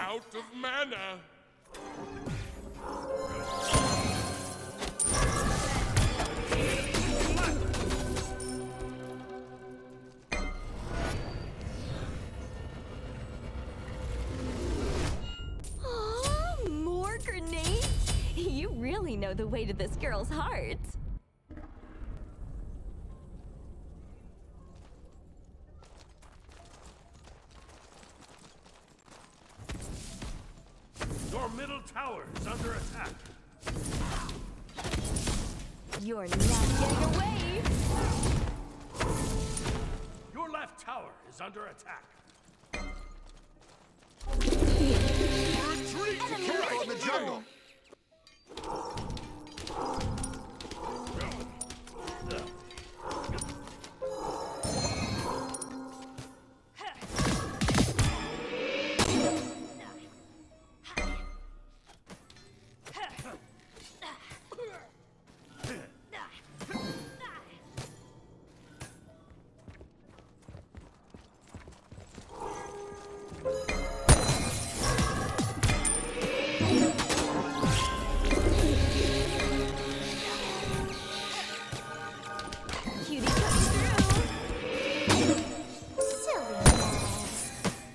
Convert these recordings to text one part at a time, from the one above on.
out of mana. Oh, more grenades? You really know the way to this girl's heart. Your middle tower is under attack. You're not getting away! Your left tower is under attack. Retreat! Careful in the jungle! Cutie coming through! Silly mouse.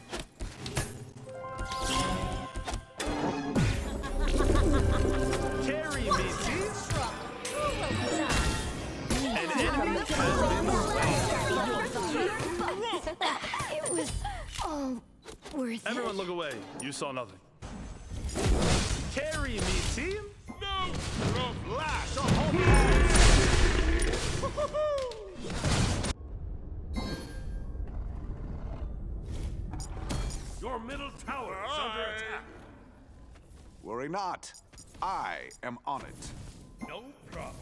Carry me, team! Well done. An enemy has been slain. It was all worth Everyone it. look away. You saw nothing. Carry me, team! No! From Blast! your middle tower is under attack. Worry not. I am on it. No problem.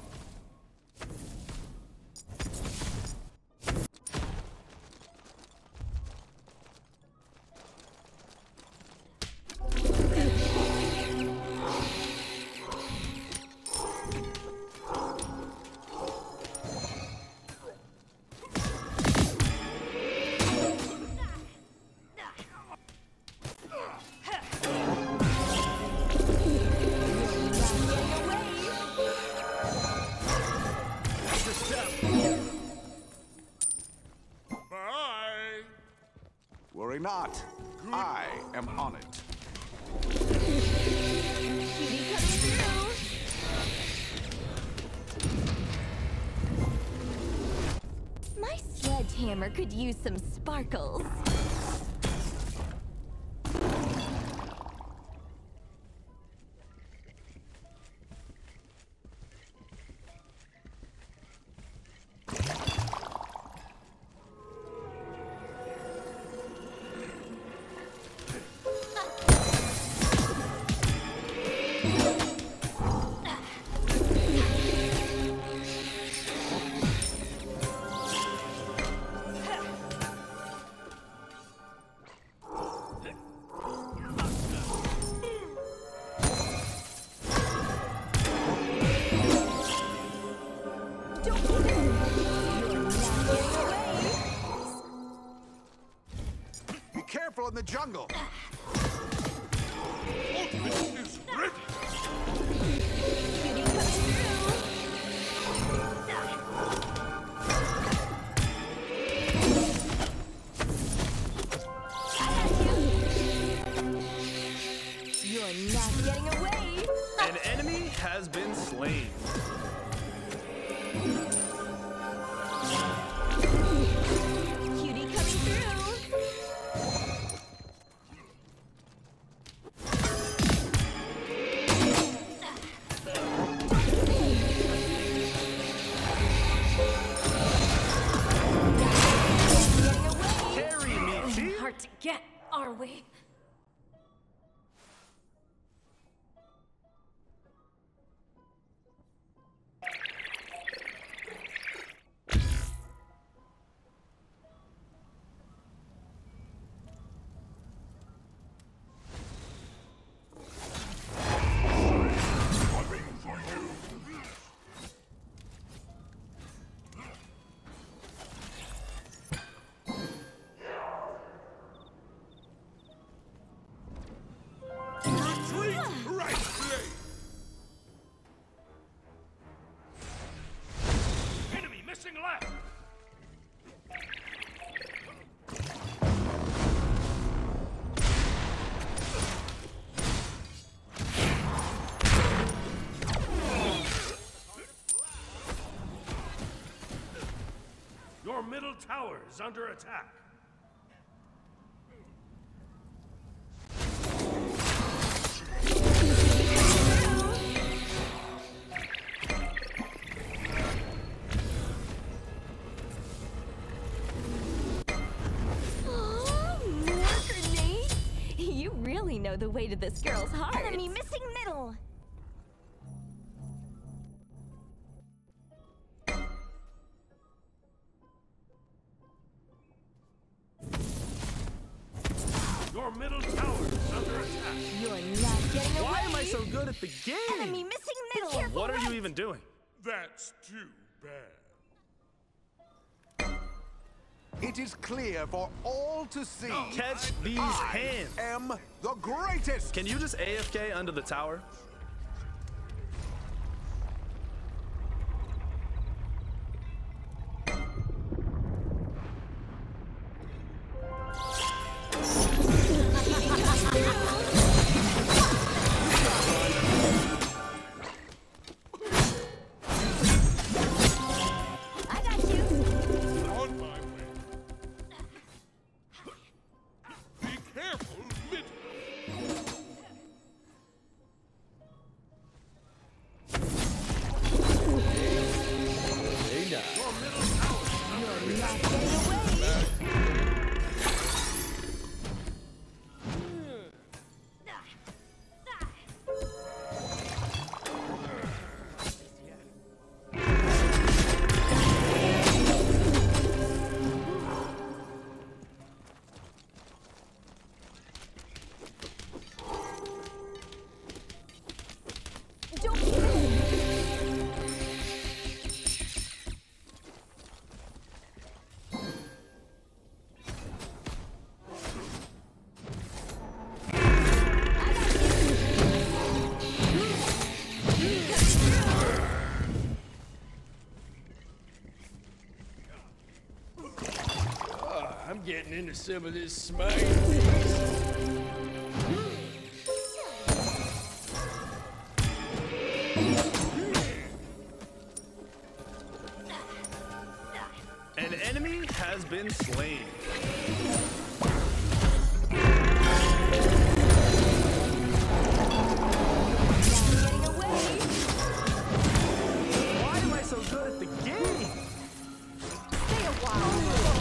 Bye. Worry not. I am on it. Cutie coming through! My sledgehammer could use some sparkles. Don't give in! You're not getting away! Be careful in the jungle. Ultimate is ready. Cutie coming through! I got you! You're not getting away! An enemy has been slain. Cutie coming through! Getting away! Carry me, team! Hard to get, are we? middle tower is under attack. Oh, more grenades? You really know the way to this girl's heart. Enemy missing middle. Your middle tower is under attack. You're not getting away. Why am I so good at the game? Enemy missing middle. careful. What are you even doing? That's too bad. It is clear for all to see. Catch these I hands. am the greatest. Can you just AFK under the tower? I got you. On my way. Be careful, middle. Your middle tower is under attack. Don't give in. I'm getting into some of this smite. An enemy has been slain. Getting away. Why am I so good at the game? Stay a while.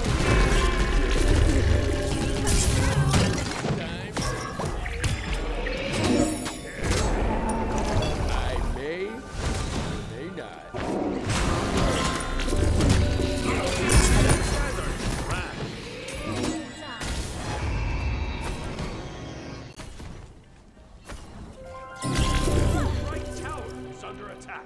I may or may not. Guys are trash. Right tower is under attack.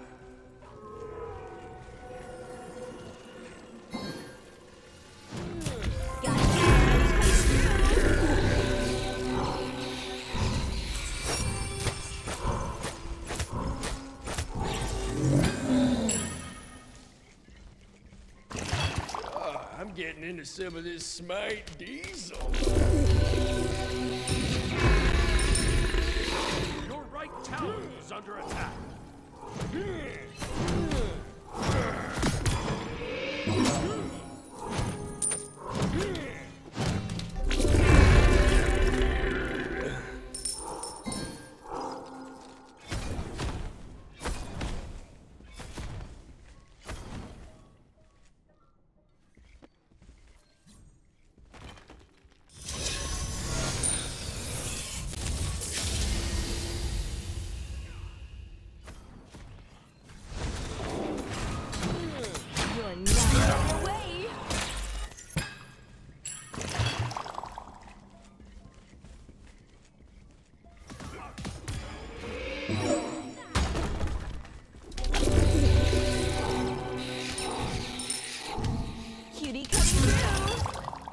I'm getting into some of this smite diesel. Your right tower is under attack. You're not getting away. Cutie coming through.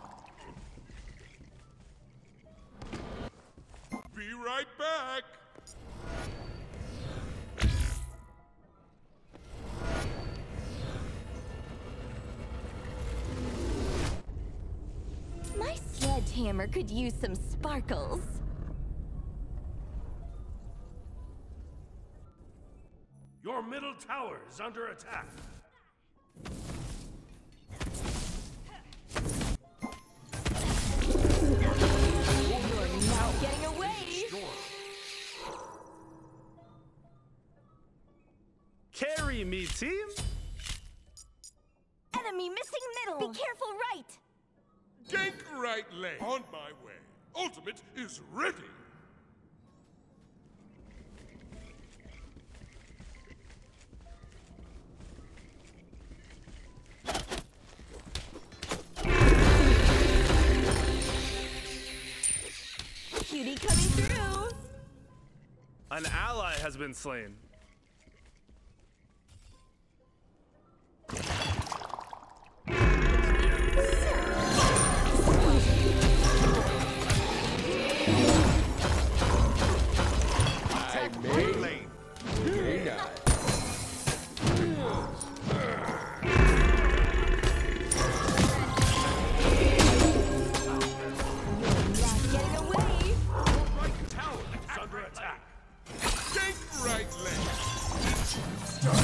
Be right back. My sledgehammer could use some sparkles. Your middle tower is under attack. Carry me, team. Enemy missing middle. Be careful right. Gank right lane. On my way. Ultimate is ready. Cutie coming through. An ally has been slain. I may not. Getting away. Right tower is under attack. Gank right lane.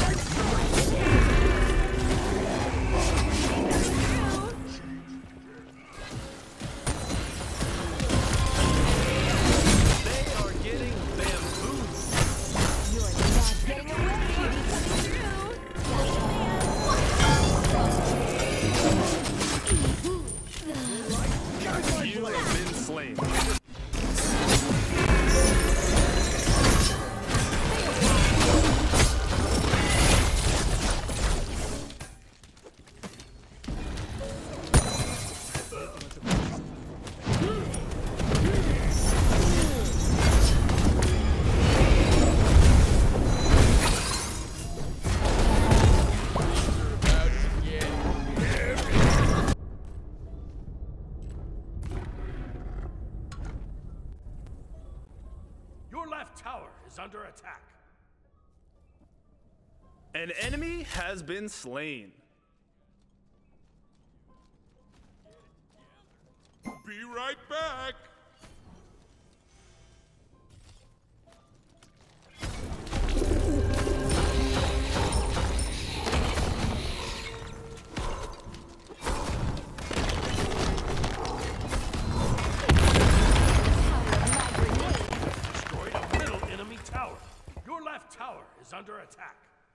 They are getting bamboozled. You're not getting away. Cutie coming through. You have been slain. About to get heavy. Your left tower is under attack. An enemy has been slain. Be right back. Destroyed a middle enemy tower. Your left tower is under attack.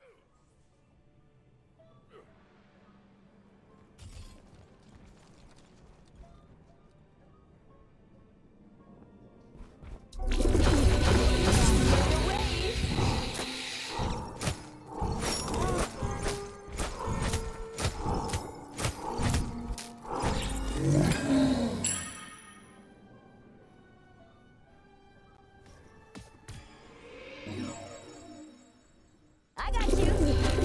I got you.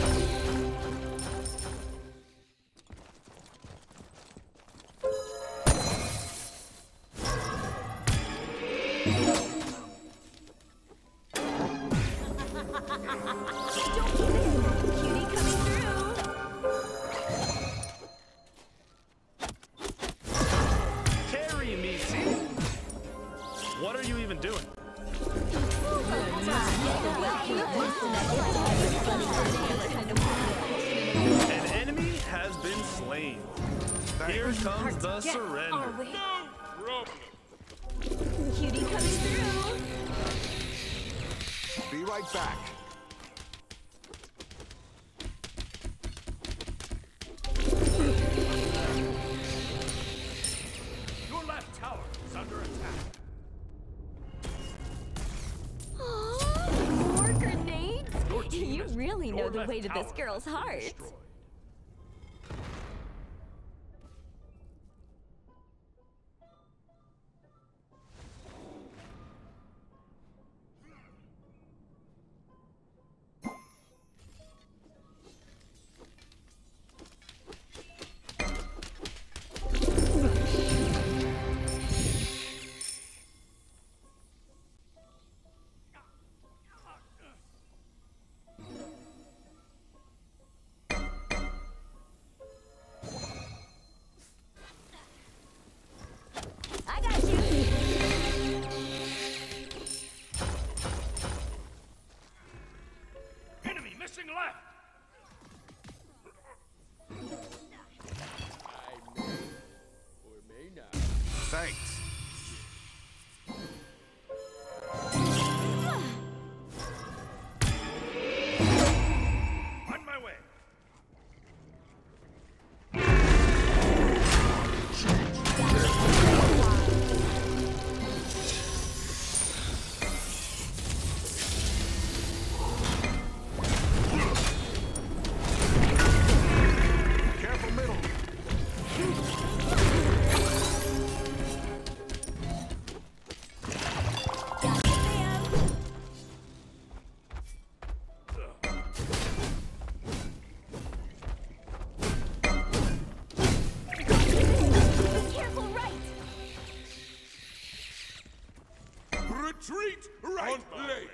Cutie coming through. Carry me, team. What are you even doing? An enemy has been slain. Here comes the surrender. Problem. Cutie coming through. Be right back. Your left tower is under attack. Aw, more grenades? Your team You has- really know your the left way to this tower girl's has been heart. destroyed. Retreat right lane!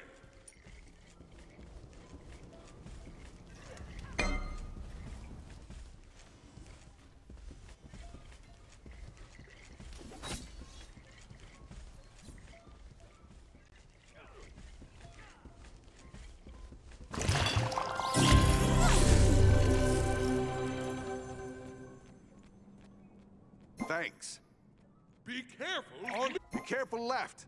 Thanks. Be careful on Be careful left.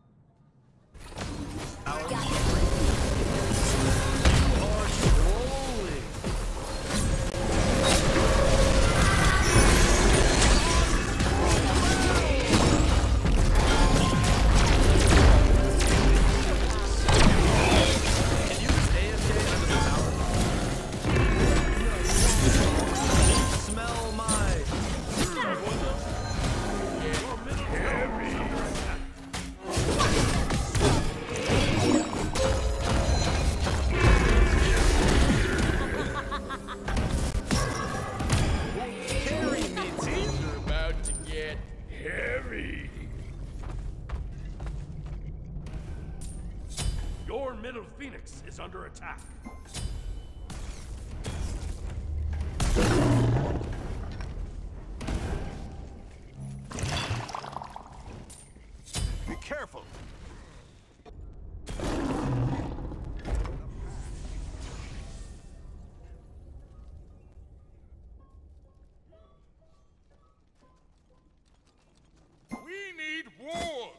Your middle Phoenix is under attack. Be careful. We need wards!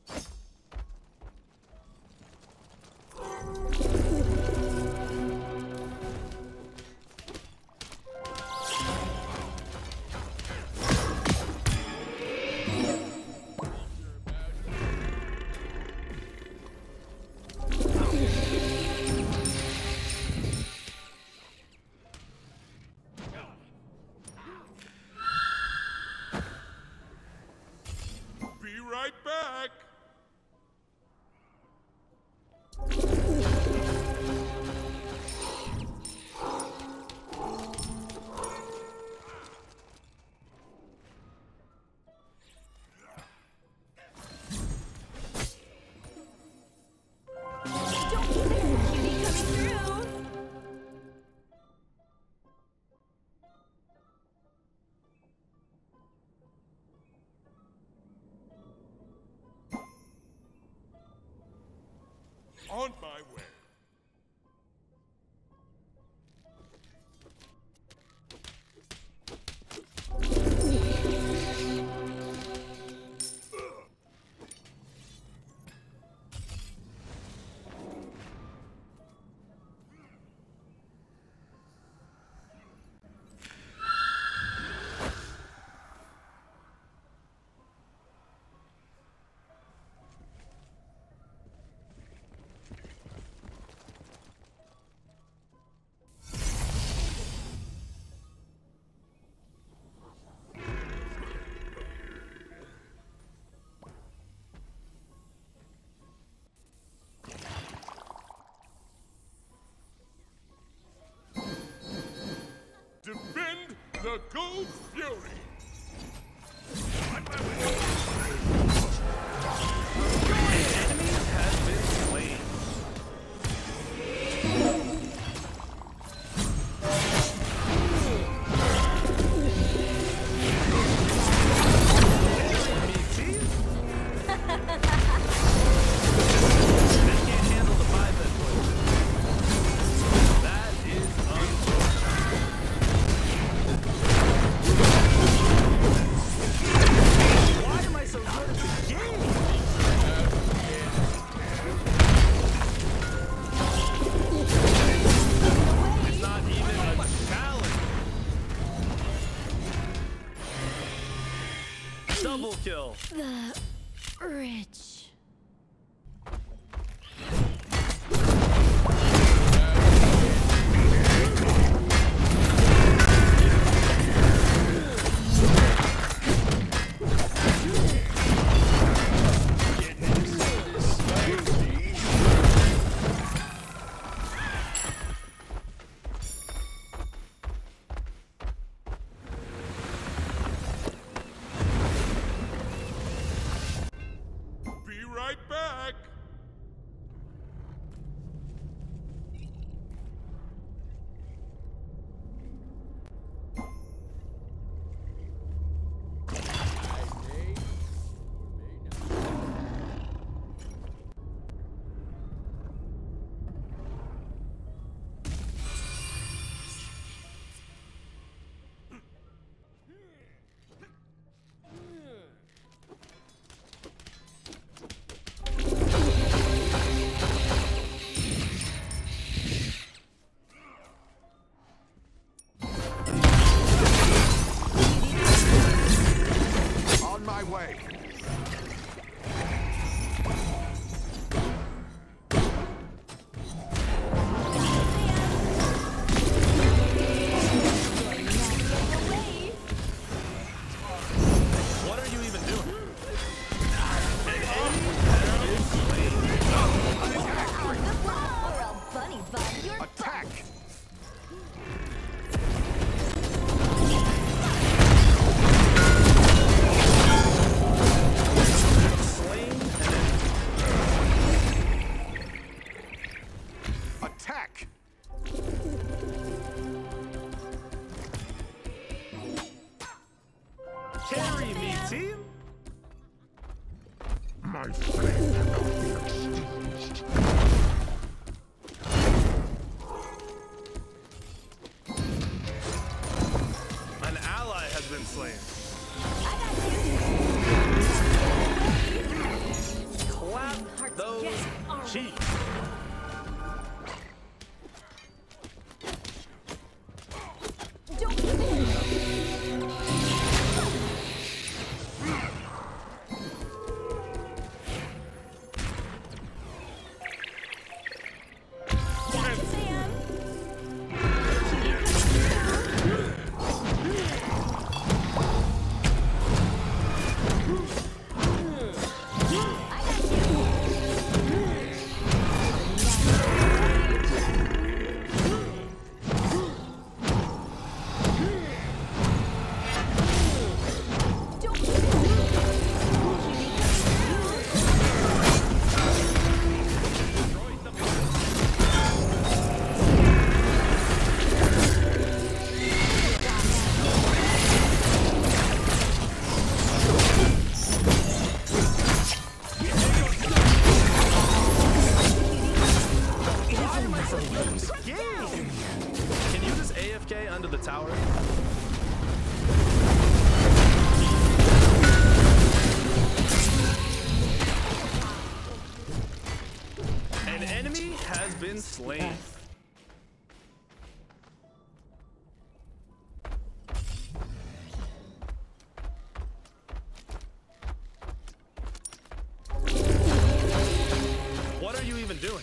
Be right back! Don't be there, cutie coming through. On my way. Defend the Gold Fury! On my way! Enemy has been slain. They can't handle the 5-hit point. That is why am I so good at the game? It's not even a challenge. Double kill. The rich. cheese. Don't give in! Gotcha, Sam! Can you just AFK under the tower? An enemy has been slain. What are you even doing?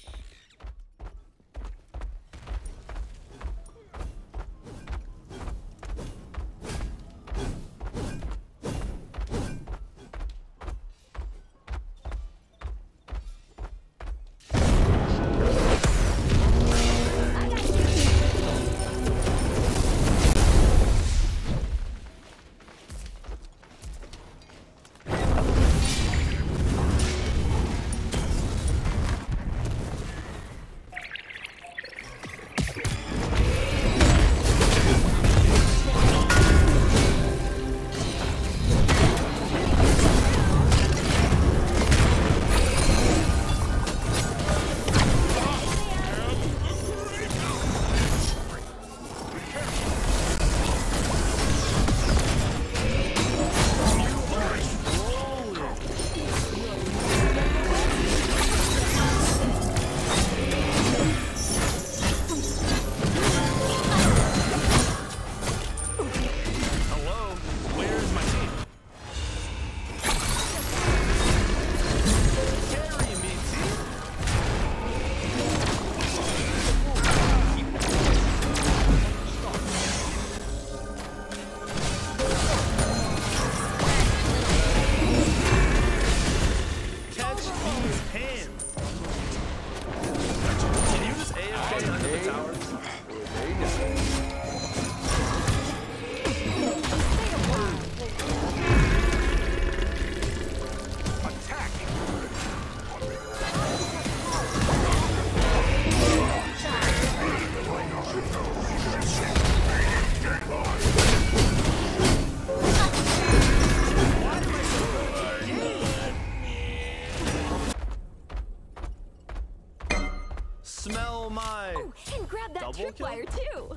Smell my... Oh, and grab that Double kill? tripwire too!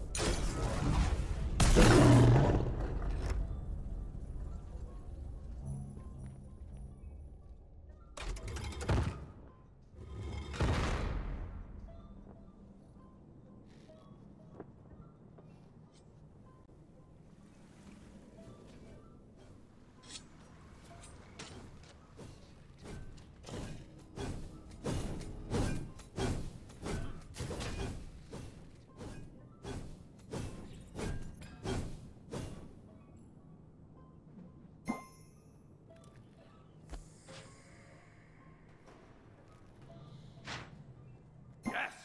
Yes!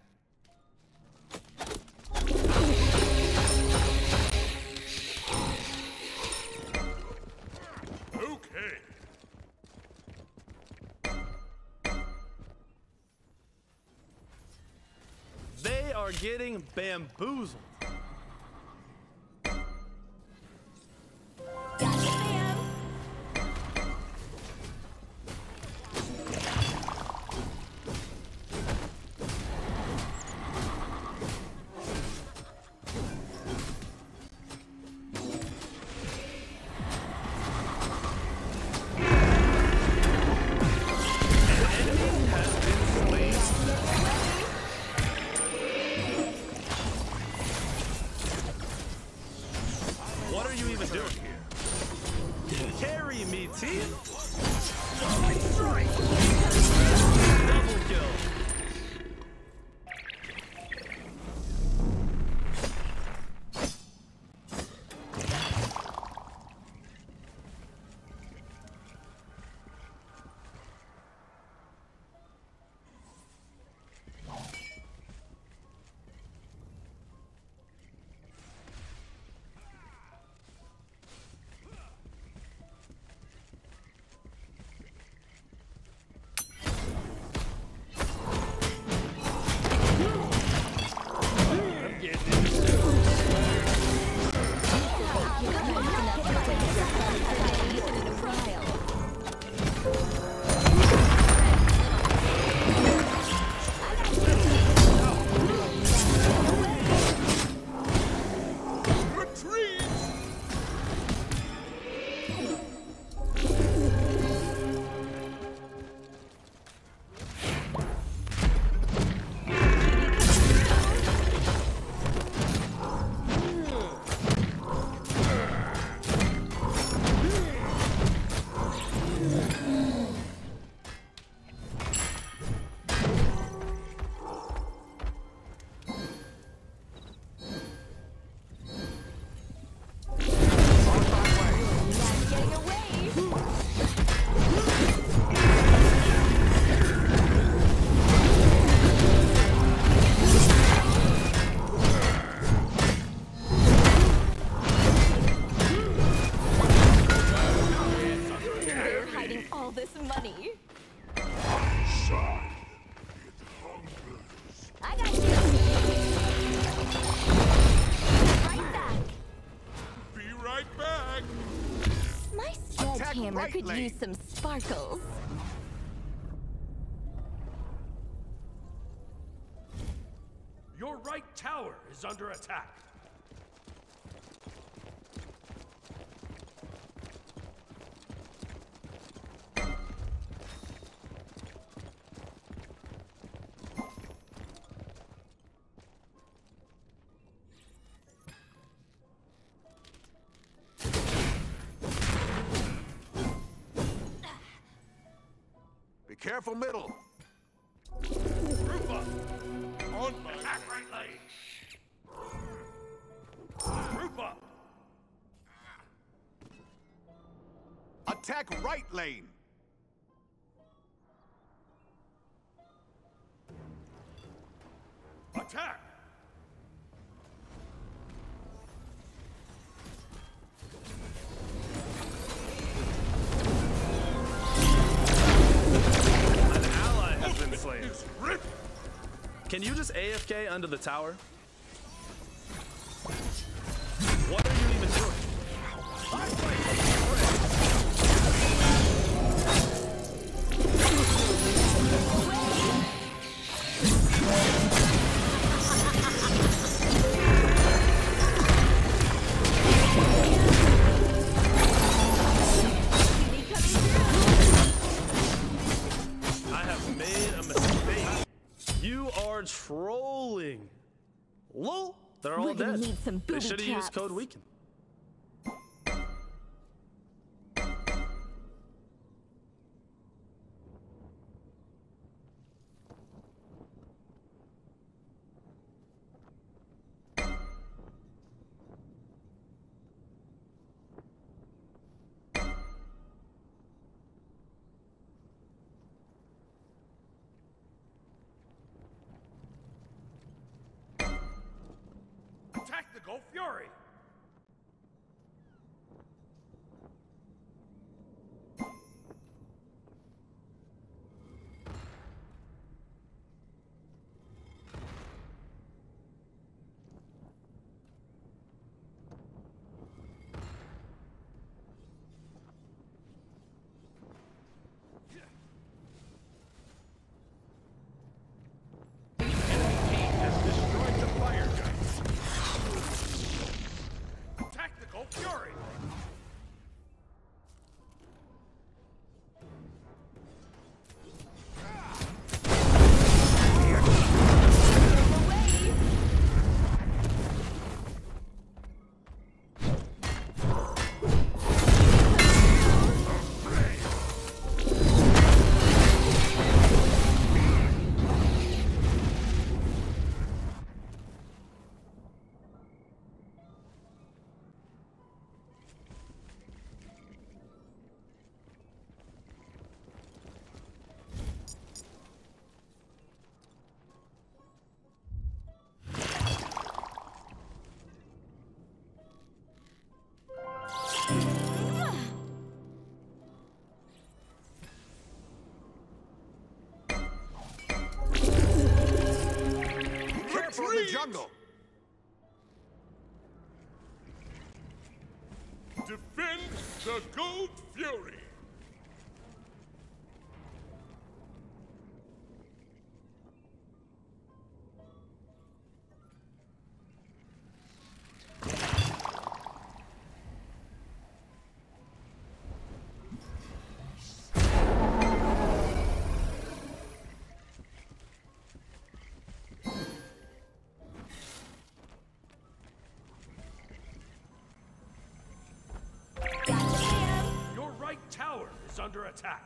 Okay. They are getting bamboozled. Gotcha, Sam! An enemy has been timer right could lane. use some sparkles. Your right tower is under attack. Be careful, middle. Group up. On my attack right lane. Group up. Attack right lane. Attack. An ally has been slain. Rip. Can you just AFK under the tower? What are you even doing? I have made a mistake. You are trolling. Lol, they're all We're gonna dead. need some They booby should have used traps. code weaken. Attack the Gulf Fury. Has destroyed the fire giant. Attack the Gulf Fury. Careful of the jungle. Defend the Goat Fury. Your right tower is under attack.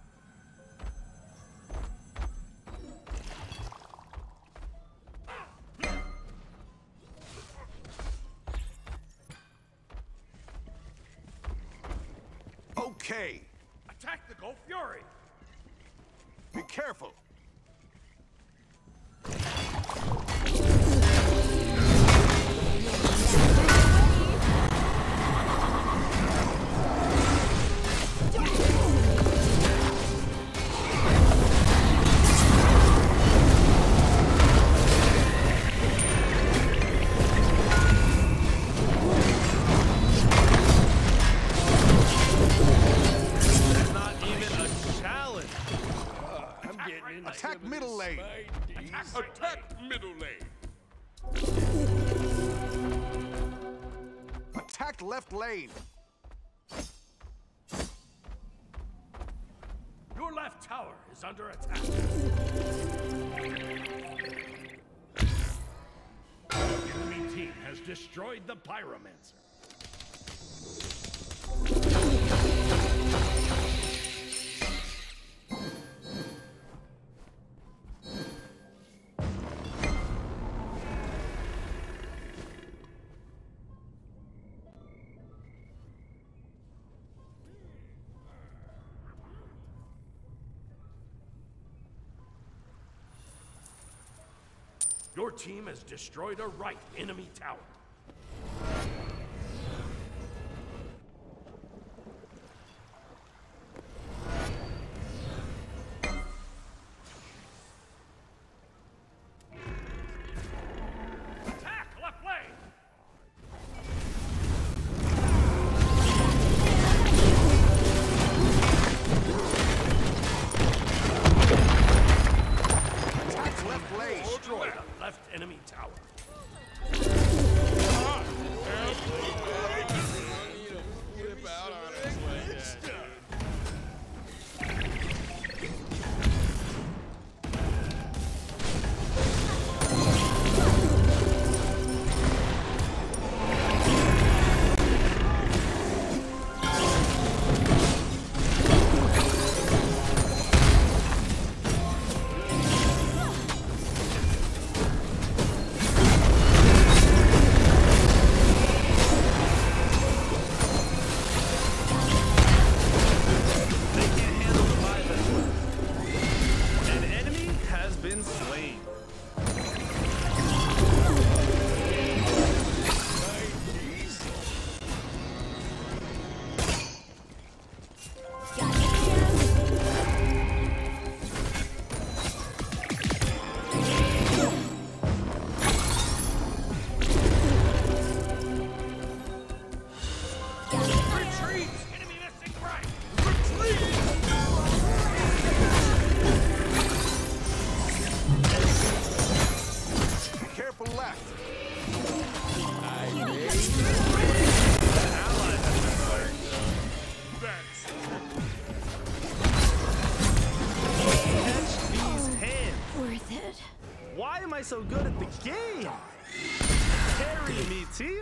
Okay. Attack the Gulf Fury. Be careful. getting into Attack middle lane. Attack middle lane. Attack left lane. Your left tower is under attack. Enemy team has destroyed the Pyromancer. Your team has destroyed a right enemy tower. Attack left lane. Attack left lane. Destroy the left enemy tower. They can't handle the vibe as well. An enemy has been slain. Retreat! Enemy missing right! Retreat! Be careful left. That's Catch these hands. Worth it. Why am I so good at the game? Carry me, team.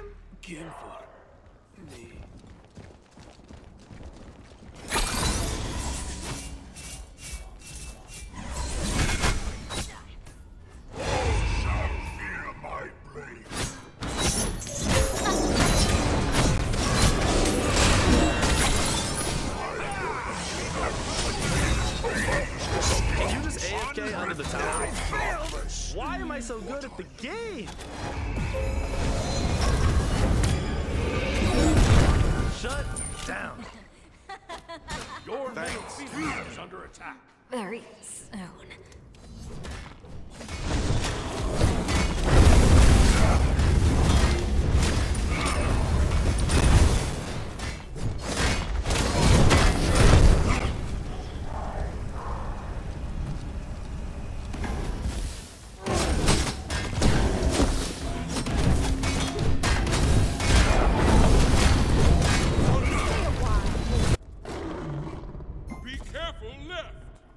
Can you just AFK under the tower? Why am I so good at the game? Shut down. your middle Thanks. field is under attack. Very soon. Be careful left.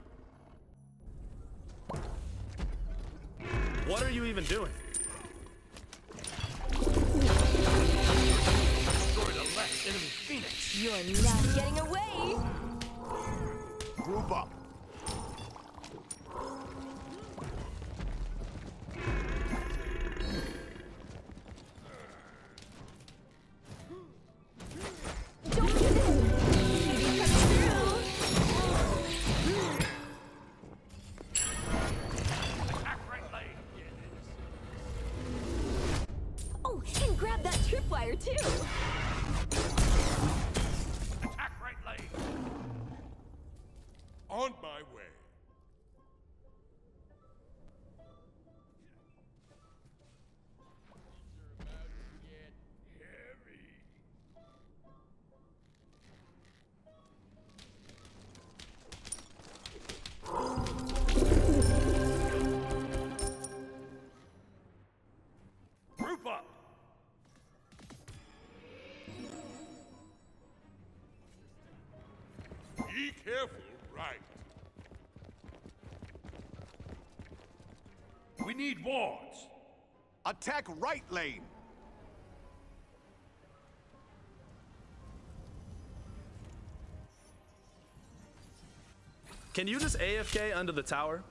What are you even doing? Destroy the left enemy Phoenix. You're not getting away. Group up. Don't give in. Maybe come through. Attack right lane. Oh, and grab that tripwire too. Attack right lane. On careful, right? We need wards. Attack right lane. Can you just AFK under the tower?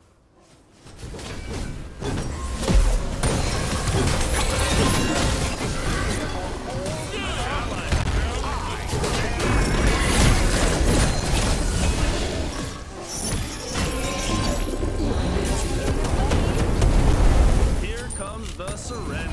Here comes the surrender.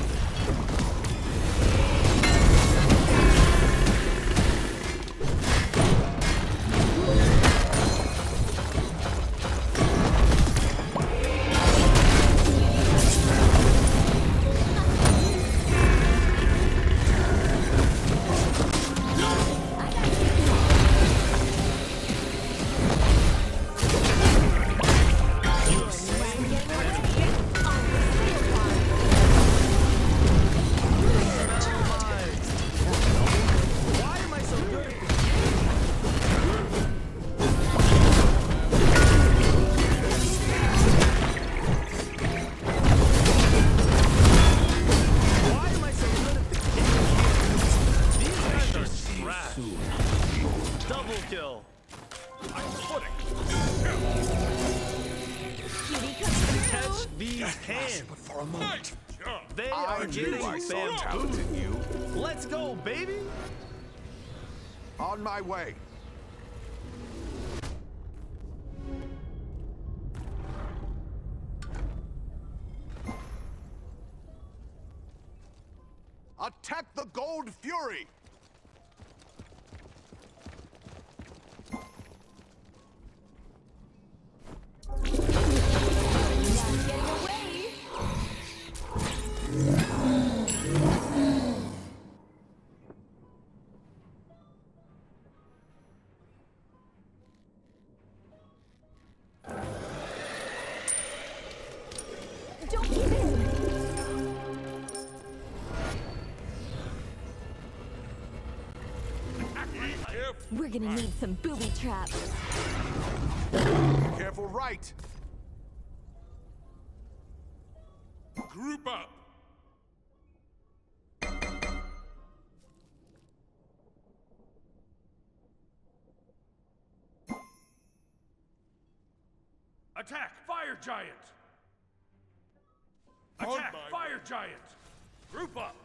Double kill. Catch these hands. For a moment. They I are knew getting I saw talent bamboozled. in you. Let's go, baby. On my way. Attack the Gold Fury! Don't give in. We're gonna need some booby traps. Careful right! Group up. Attack, Fire Giant! Attack, Fire Giant! Group up!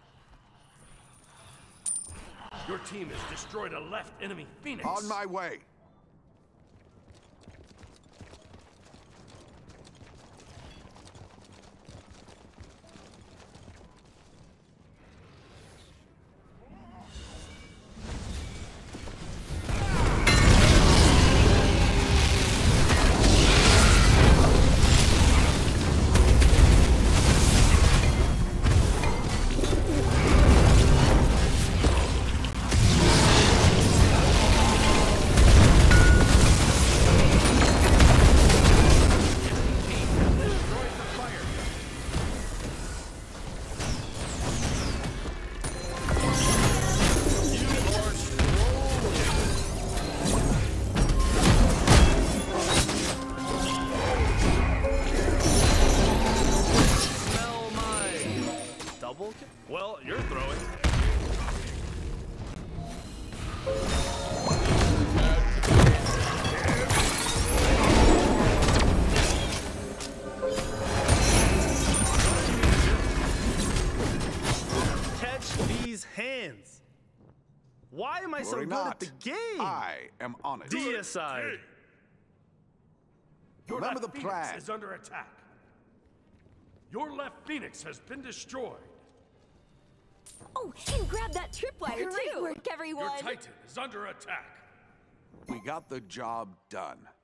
Your team has destroyed a left enemy Phoenix. On my way. Well, you're throwing. Catch these hands. Why am I so Worry good not. at the game? I am on it. Deicide. Your Remember left the Phoenix plan. is under attack. Your left Phoenix has been destroyed. Oh, and grab that tripwire too. Great work, everyone. Your Titan is under attack. We got the job done.